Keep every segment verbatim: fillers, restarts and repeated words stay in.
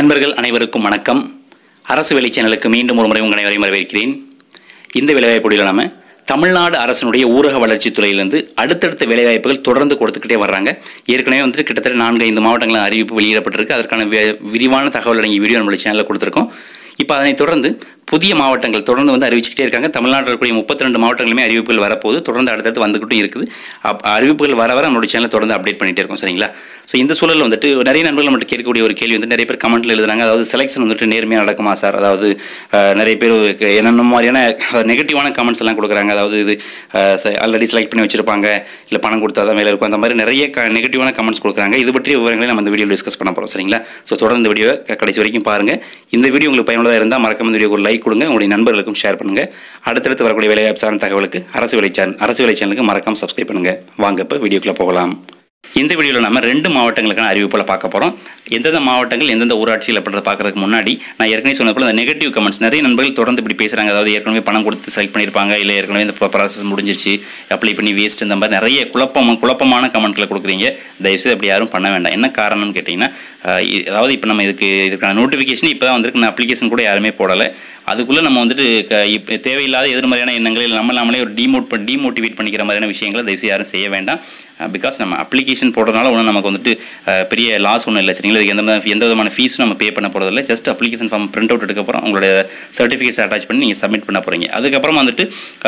நண்பர்கள் அனைவருக்கும் வணக்கம். அரசு வேலை சேனலுக்கு மீண்டும் ஒரு முறை உங்கள் அனைவரையும் வரவேற்கிறேன். இந்த வேலைவாய்ப்புகளில் நாம தமிழ்நாடு அரசினுடைய ஊரக வளர்ச்சித் துறையிலிருந்து அடுத்தடுத்த வேலைவாய்ப்புகள் தொடர்ந்து கொடுத்துக்கிட்டே வர்றாங்க. ஏற்கனவே வந்துட்டு கிட்டத்தட்ட நான்கு ஐந்து மாவட்டங்களில் அறிவிப்பு வெளியிடப்பட்டிருக்கு. அதற்கான விரிவான தகவல் அடங்கிய வீடியோ நம்மளுடைய சேனலில் கொடுத்துருக்கோம். இப்போ அதனை தொடர்ந்து புதிய மாவட்டங்கள் தொடர்ந்து வந்து அறிவிச்சுக்கிட்டே இருக்காங்க. தமிழ்நாட்டில் இருக்கக்கூடிய முப்பத்தி ரெண்டு மாவட்டங்களுமே அறிவிப்புகள் வரப்போது தொடர்ந்து அடுத்தடுத்து வந்துக்கிட்டும் இருக்குது. அப் அறிவிப்புகள் வர வர நம்மளுடைய சேனலை தொடர்ந்து அப்டேட் பண்ணிகிட்டே இருக்கும். சரிங்களா? ஸோ இந்த சூழலில் வந்துட்டு நிறைய நண்பர்கள் நம்மகிட்ட கேட்கக்கூடிய ஒரு கேள்வி வந்து நிறைய பேர் கமெண்ட்டில் எழுதுறாங்க. அதாவது செலெக்ஷன் வந்துட்டு நேர்மையாக நடக்குமா சார்? அதாவது நிறைய பேர் என்னென்ன மாதிரியான நெகட்டிவான கமெண்ட்ஸ் எல்லாம் கொடுக்குறாங்க. அதாவது இது ஆல்ரெடி செலக்ட் பண்ணி வச்சிருப்பாங்க, இல்லை பணம் கொடுத்தா தான் வேலை இருக்கும், அந்த மாதிரி நிறைய க நெகட்டிவான கமெண்ட்ஸ் கொடுக்குறாங்க. இது பற்றிய விவரங்களை நம்ம இந்த வீடியோ டிஸ்கஸ் பண்ண போகிறோம். சரிங்களா? ஸோ தொடர்ந்து இந்த வீடியோ கடைசி வரைக்கும் பாருங்கள். இந்த வீடியோ உங்களுக்கு பயனுள்ளதாக இருந்தால் மறக்காம இந்த வீடியோக்கு ஒரு லைக் கொடுங்க, உங்களுடைய நண்பர்களுக்கும் ஷேர் பண்ணுங்கள். அடுத்தடுத்து வரக்கூடிய வேலைவாய்ப்பு சார்ந்த தகவலுக்கு அரசு வேலை சேனல் அரசு வேலை சேனலுக்கு மறக்காம சப்ஸ்கிரைப் பண்ணுங்கள். வாங்க இப்போ வீடியோக்குள்ளே போகலாம். இந்த வீடியோவில் நம்ம ரெண்டு மாவட்டங்களுக்கான அறிவிப்புகளை பார்க்க போகிறோம். எந்தெந்த மாவட்டங்கள் எந்தெந்த ஊராட்சிகள் அப்படின்றத பார்க்கறதுக்கு முன்னாடி நான் ஏற்கனவே சொன்ன போல அந்த நெகட்டிவ் கமெண்ட்ஸ் நிறைய நண்பர்கள் தொடர்ந்து இப்படி பேசுகிறாங்க. அதாவது ஏற்கனவே பணம் கொடுத்து செலக்ட் பண்ணியிருப்பாங்க, இல்லை ஏற்கனவே இந்த ப்ராசஸ் முடிஞ்சிருச்சு, அப்ளை பண்ணி வேஸ்ட், இந்த மாதிரி நிறைய குழப்பம் குழப்பமான கமெண்ட்களை கொடுக்குறீங்க. தயவுசெய்து அப்படி யாரும் பண்ண வேண்டாம். என்ன காரணம்னு கேட்டிங்கன்னா, அதாவது இப்போ நம்ம இதுக்கு இதுக்கான நோட்டிஃபிகேஷன் இப்போ தான் வந்துருக்கு. நான் அப்ளிகேஷன் கூட யாருமே போடலை. அதுக்குள்ளே நம்ம வந்துட்டு இப்போ தேவையில்லாத எதிர்மறையான எண்ணங்களை நம்ம நம்மளே ஒரு டிமோட் டிமோட்டிவேட் பண்ணிக்கிற மாதிரியான விஷயங்களை தயவுசெய்து யாரும் செய்ய வேண்டாம். பிகாஸ் நம்ம அப்ளிகேஷன் போடுறதுனால ஒன்றும் நமக்கு வந்துட்டு பெரிய லாஸ் ஒன்றும் இல்லை. சரிங்களா? இதுக்கு எந்த எந்த விதமான ஃபீஸும் நம்ம பே பண்ண போகிறதில்ல. Just application form print out எடுக்கப்புறம் உங்களுடைய சர்டிஃபிகேட்ஸ் அட்டாச் பண்ணி நீங்கள் சப்மிட் பண்ண போகிறீங்க. அதுக்கப்புறம் வந்துட்டு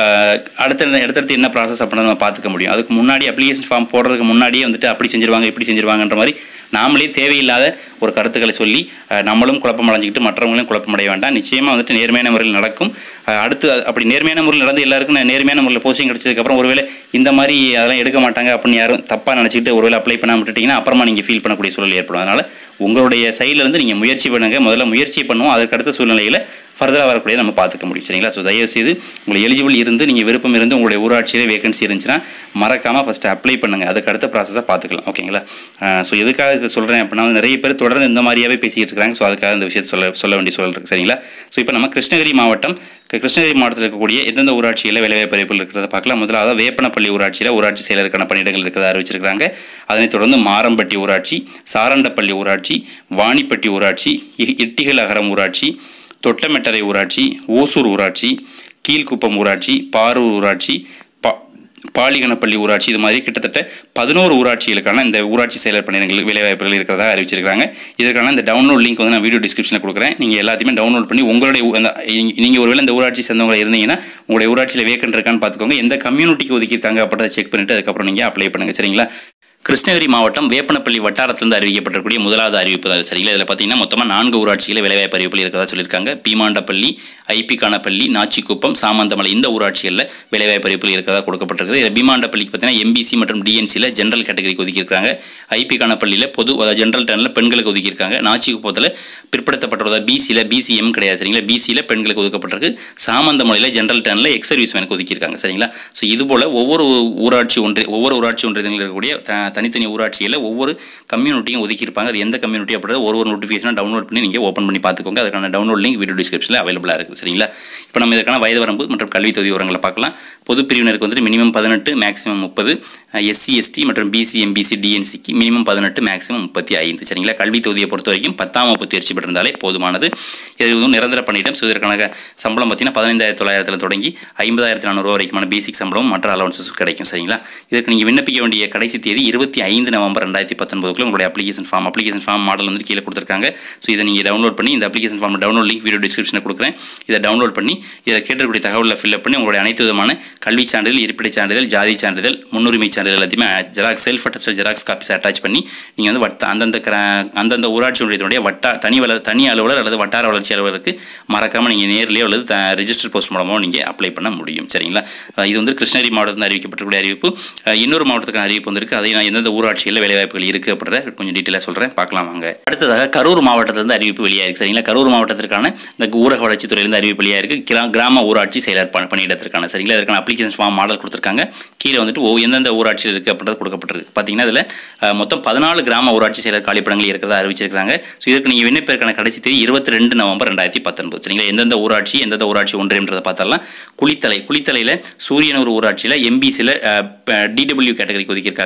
அடுத்த அடுத்தடுத்து என்ன ப்ராசஸ் அப்படின்னா நம்ம பார்த்துக்க முடியும். அதுக்கு முன்னாடி அப்ளிகேஷன் ஃபார்ம் போடுறதுக்கு முன்னாடியே வந்துட்டு அப்படி செஞ்சிருவாங்க இப்படி செஞ்சிருவாங்கன்ற மாதிரி நாமளே தேவையில்லாத ஒரு கருத்துக்களை சொல்லி நம்மளும் குழப்பம் அடைஞ்சிக்கிட்டு மற்றவங்களையும் குழப்பமடைய வேண்டாம். நிச்சயமாக வந்துட்டு நேர்மையான முறையில் நடக்கும். அடுத்து அப்படி நேர்மையான முறையில் நடந்து எல்லாருக்கும் நேர்மையான முறையில் போஸ்டிங் கிடைச்சதுக்கப்புறம் ஒருவேளை இந்த மாதிரி அதெல்லாம் எடுக்க மாட்டாங்க அப்படின்னு யாரும் தப்பாக நினச்சிக்கிட்டு ஒருவேளை அப்ளை பண்ணாமல் விட்டுட்டிங்கன்னா அப்புறமா நீங்கள் ஃபீல் பண்ணக்கூடிய சூழல் ஏற்படும். அதனால் உங்களுடைய சைட்லேருந்து நீங்கள் முயற்சி பண்ணுங்கள். முதல்ல முயற்சி பண்ணுவோம், அதுக்கு அடுத்த சூழ்நிலையில் ஃபர்தராக வரக்கூடிய நம்ம பார்த்துக்க முடியும். சரிங்களா? ஸோ தயவுசெய்து உங்களுக்கு எலிஜிபிள் இருந்து நீங்கள் விருப்பம் இருந்து உங்களுடைய ஊராட்சியில் வேகன்சி இருந்துச்சுன்னா மறக்காமல் ஃபஸ்ட்டு அப்ளை பண்ணுங்கள். அதுக்கு அடுத்த ப்ராசஸாக பார்த்துக்கலாம். ஓகேங்களா? ஸோ எதுக்காக இதை சொல்கிறேன் அப்படின்னா, நிறைய பேர் தொடர்ந்து இந்த மாதிரியாகவே பேசிக்கிட்டு இருக்காங்க. ஸோ அதுக்காக இந்த விஷயத்தை சொல்ல சொல்ல வேண்டிய சூழல் இருக்குது. சரிங்களா? ஸோ இப்போ நம்ம கிருஷ்ணகிரி மாவட்டம் கிருஷ்ணகிரி மாவட்டத்தில் இருக்கக்கூடிய எந்தெந்த ஊராட்சியில் வேலைவாய்ப்பு அறிவிப்புகள் இருக்கிறத பார்க்கலாம். முதலாவது வேப்பனப்பள்ளி ஊராட்சியில் ஊராட்சி செயலருக்கான பணியிடங்கள் இருக்கிறதா அறிவிச்சிருக்காங்க. அதனைத் தொடர்ந்து மாரம்பட்டி ஊராட்சி, சாரண்டப்பள்ளி ஊராட்சி, வாணிப்பட்டி ஊராட்சி, இட்டிகள் அகரம் ஊராட்சி, தொட்டமெட்டரை ஊராட்சி, ஓசூர் ஊராட்சி, கீழ்குப்பம் ஊராட்சி, பாரூர் ஊராட்சி, பா பாலிகனப்பள்ளி ஊராட்சி, இது மாதிரி கிட்டத்தட்ட பதினோரு ஊராட்சிகளுக்கான இந்த ஊராட்சி செயலர் பணியிடங்கள் வேலைவாய்ப்புகள் இருக்கிறதா அறிவிச்சிருக்காங்க. இதற்கான இந்த டவுன்லோட் லிங்க் வந்து நான் வீடியோ டிஸ்கிரிப்ஷனில் கொடுக்குறேன். நீங்கள் எல்லாத்தையுமே டவுன்லோட் பண்ணி உங்களுடைய நீங்கள் ஒருவேளை இந்த ஊராட்சி சேர்ந்தவங்க இருந்தீங்கன்னா உங்களுடைய ஊராட்சியில் வேக்கன்ட் இருக்கான்னு பார்த்துக்கோங்க. எந்த கம்யூனிட்டிக்கு ஒதுக்கியிருக்காங்க அப்படின்றத செக் பண்ணிவிட்டு அதுக்கப்புறம் நீங்கள் அப்ளை பண்ணுங்கள். சரிங்களா? கிருஷ்ணகிரி மாவட்டம் வேப்பனப்பள்ளி வட்டாரத்திலிருந்து அறிவிக்கப்பட்டிருக்கூடிய முதலாவது அறிவிப்பு தான். சரிங்களா? இதில் பார்த்தீங்கன்னா மொத்தமாக நான்கு ஊராட்சியில் வேலைவாய்ப்பு அறிவிப்புகள் இருக்கிறதா சொல்லியிருக்காங்க. பீமாண்டப்பள்ளி, ஐபிகானப்பள்ளி, நாச்சிக்குப்பம், சாமந்தமலை இந்த ஊராட்சிகளில் வேலைவாய்ப்பு அறிவிப்புகள் இருக்கிறதா கொடுக்கப்பட்டிருக்குது. இதில் பீமாண்டப்பள்ளிக்கு பார்த்தீங்கன்னா எம்பிசி மற்றும் டிஎன்சியில் ஜென்ரல் கேட்டகரிக்கு ஒதுக்கியிருக்காங்க. ஐபிகானப்பள்ளியில் பொது ஜென்ரல் டர்னில் பெண்களுக்கு ஒதுக்கியிருக்காங்க. நாச்சிக்குப்பத்தில் பிற்படுத்தப்பட்டவர்கள் பிசியில் பிசிஎம் கிடையாது. சரிங்களா? பிசியில் பெண்களுக்கு ஒதுக்கப்பட்டிருக்கு. சாமந்தமலையில் ஜென்ரல் டர்னில் எக்ஸ் சர்வீஸ் மேனுக்கு ஒதுக்கியிருக்காங்க. சரிங்களா? ஸோ இதுபோல் ஒவ்வொரு ஊராட்சி ஒன்றிய ஒவ்வொரு ஊராட்சி ஒன்றியத்தில் இருக்கக்கூடிய தனித்தனி ஊராட்சியில் ஒவ்வொரு கம்யூனிட்டியும் ஒதுக்கியிருப்பாங்க. அது எந்த கம்யூனிட்டி அப்படின்றத ஒரு ஒரு நோட்டிஃபிகேஷனாக டவுன்லோட் பண்ணி நீங்கள் ஓப்பன் பண்ணி பார்த்துக்கோங்க. அதுக்கான டவுன்லோட் லிங்க் வீடியோ டிஸ்கிரிப்ஷனில் அவைலபிளாக இருக்குது. சரிங்களா? இப்போ நம்ம இதற்கான வயது வரம்பு மற்றும் கல்வி தொகுதி விவரங்களை பார்க்கலாம். பொது பிரிவினருக்கு வந்துட்டு மினிமம் பதினெட்டு, மேக்ஸிமம் முப்பது, எஸ்சி எஸ்டி மற்றும் பிசி எம்பிசி டிஎன்சிக்கு மினிமம் பதினெட்டு, மேக்ஸிமம் முப்பத்தி ஐந்து. சரிங்களா? கல்வி தொகுதியை பொறுத்த வரைக்கும் பத்தாம் வகுப்பு தேர்ச்சி பெற்றிருந்தாலே போதுமானது. இது வந்து நிரந்தர பணியிடம். ஸோ இதற்கான சம்பளம் பார்த்தீங்கன்னா பதினைந்தாயிரத்தி தொள்ளாயிரத்தில் தொடங்கி ஐம்பதாயிரத்தி நானூறுரூவா வரைக்குமான பேசிக் சம்பளம் மற்ற அலவன்சஸும் கிடைக்கும். சரிங்களா? இதற்கு நீங்கள் விண்ணப்பிக்க வேண்டிய கடைசி தேதி இருபத்தி ஐந்து நவம்பர் ரெண்டாயிரத்தி பத்தொன்பதுக்குள்ள உங்களுடைய application form application form model வந்து கீழே கொடுத்துருக்காங்க. ஸோ இதை நீங்கள் டவுன்லோட் பண்ணி இந்த application form download link video டிஸ்கிரிப்ஷனில் கொடுக்குறேன். இதை டவுன்லோட் பண்ணி இதை கேட்டக்கூடிய தகவலில் ஃபில்அப் பண்ணி உங்களுடைய அனைத்து விதமான கல்வி சான்றிதழ், இருப்பிடச் சான்றிதழ், ஜாதி சான்றிதழ், முன்னுரிமை சான்றிதழ் எல்லாத்தையுமே xerox self attested xerox copies attach பண்ணி நீங்கள் வந்து வட்ட அந்தந்த அந்தந்த ஊராட்சி ஒன்றியத்தினுடைய வட்டா தனி வள தனி அலுவலர் அல்லது வட்டார வளர்ச்சி அலுவலருக்கு மறக்காமல் நீங்கள் நேர்லேயோ அல்லது ரெஜிஸ்டர் போஸ்ட் மூலமாக நீங்கள் அப்ளை பண்ண முடியும். சரிங்களா? இது வந்து கிருஷ்ணகிரி மாவட்டத்தில் அறிவிக்கப்பட்டிருக்கூடிய அறிவிப்பு. இன்னொரு மாவட்டத்துக்கான அறிவிப்பு வந்திருக்கு. அதை நான் எந்தெந்த ஊராட்சியில் வேலைவாய்ப்புகள் இருக்குது அப்படின்றத கொஞ்சம் டீட்டெயிலாக சொல்கிறேன். பார்க்கலாம் வாங்க. அடுத்ததாக கரூர் மாவட்டத்திலிருந்து அறிவிப்பு வெளியாயிருக்கு. சரிங்களா? கரூர் மாவட்டத்திற்கான இந்த ஊரக வளர்ச்சித்துறையிலிருந்து அறிவிப்பு வெளியாயிருக்கு. கிராம ஊராட்சி செயலர் பணியிடத்திற்கான. சரிங்களா? இதற்கான அப்ளிகேஷன் ஃபார்ம் மாடல் கொடுத்துருக்காங்க. கீழே வந்துட்டு ஓ எந்தெந்த ஊராட்சியில் இருக்குது அப்படின்றது கொடுக்கப்பட்டிருக்கு. பார்த்தீங்கன்னா இதில் மொத்தம் பதினாலு கிராம ஊராட்சி செயலர் காலிப்படங்கள் இருக்கிறதா அறிவிச்சிருக்காங்க. ஸோ இதற்கு நீங்கள் விண்ணப்பிற்கான கடைசி தேதி இருபத்தி ரெண்டு நவம்பர் ரெண்டாயிரத்தி பத்தொன்பது. சரிங்களா? எந்தெந்த ஊராட்சி எந்தெந்த ஊராட்சி ஒன்றியம்ன்றதை பார்த்தலாம். குளித்தலை குளித்தலையில் சூரியனூர் ஊராட்சியில் எம்பிசியில் டிடபிள்யூ கேட்டகரிக்கு ஒதுக்கியிருக்காங்க.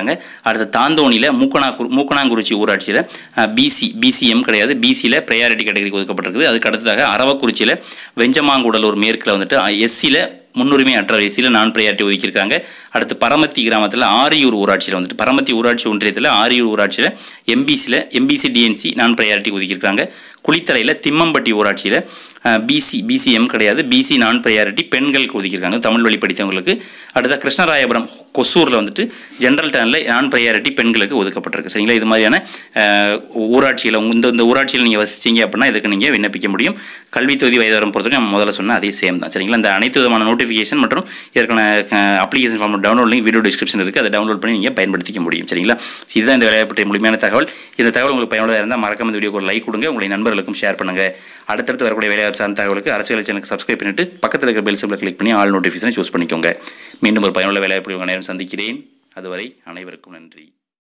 அடுத்து தாந்தோணியில் மூக்கனா மூக்கனாங்குறிச்சி ஊராட்சியில் பிசி பிசிஎம் கிடையாது, பிசியில் ப்ரையாரிட்டி கேட்டகரிக்கு ஒதுக்கப்பட்டிருக்குது. அதுக்கு அடுத்ததாக அரவக்குறிச்சியில் வெஞ்சமாங்குடலூர் மேற்கில் வந்துட்டு எஸ்சியில் முன்னுரிமை அற்ற எஸ்சியில் நான் ப்ரையாரிட்டி ஒதுக்கியிருக்காங்க. அடுத்து பரமத்தி கிராமத்தில் ஆரியூர் ஊராட்சியில் வந்துட்டு பரமத்தி ஊராட்சி ஒன்றியத்தில் ஆரியூர் ஊராட்சியில் எம்பிசியில் எம்பிசி டிஎன்சி நான் ப்ரையாரிட்டி ஒதுக்கியிருக்காங்க. குளித்தலையில் திம்மம்பட்டி ஊராட்சியில் பிசி பிசிஎம் கிடையாது, பிசி நான் ப்ரையாரிட்டி பெண்களுக்கு ஒதுக்கியிருக்காங்க, தமிழ் வழி படித்தவங்களுக்கு. அடுத்த கிருஷ்ணராயபுரம் கொசூரில் வந்துட்டு ஜென்ரல் டர்னில் நான் ப்ரையாரிட்டி பெண்களுக்கு ஒதுக்கப்பட்டிருக்கு. சரிங்களா? இது மாதிரியான ஊராட்சியில் இந்த இந்த ஊராட்சியில் நீங்கள் வசிச்சிங்க அப்படின்னா இதுக்கு நீங்கள் விண்ணப்பிக்க முடியும். கல்வி தொகுதி வயதாரம் பொறுத்தவரைக்கும் நம்ம முதல்ல சொன்னால் அதே சேம் தான். சரிங்களா? இந்த அனைத்து விதமான நோட்டிஃபிகேஷன் மற்றும் இதற்கான application form download link video description இருக்குது, அதை டவுன்லோட் பண்ணி நீங்கள் பயன்படுத்திக்க முடியும். சரிங்களா? இதுதான் இந்த வேலையை பற்றிய முழுமையான தகவல். இந்த தகவல் உங்களுக்கு பயனுள்ளதாக இருந்தால் மறக்காம இந்த வீடியோக்கு ஒரு லைக் கொடுங்க, உங்களை நண்பர்களுக்கும் ஷேர் பண்ணுங்கள். அடுத்தடுத்து வரக்கூடிய வேலைவாய்ப்பு சார்ந்த தகவலுக்கு அரசியல் சேனலுக்கு சப்ஸ்கிரைப் பண்ணிட்டு பக்கத்தில் இருக்கிற பெல் சிம்பிளை கிளிக் பண்ணி ஆல் நோட்டிஃபிகேஷனை சூஸ் பண்ணிக்கோங்க. மீண்டும் ஒரு பயனுள்ள வேலைவாய்ப்பு நேரம் சந்திக்கிறேன். அதுவரை அனைவருக்கும் நன்றி.